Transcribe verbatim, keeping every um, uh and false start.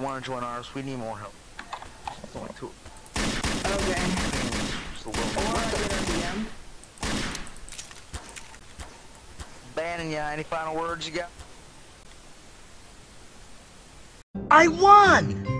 want to join ours, we need more help. It's only two. Okay. Just a little Or I get our D M. Bannon, yeah, any final words you got? I won!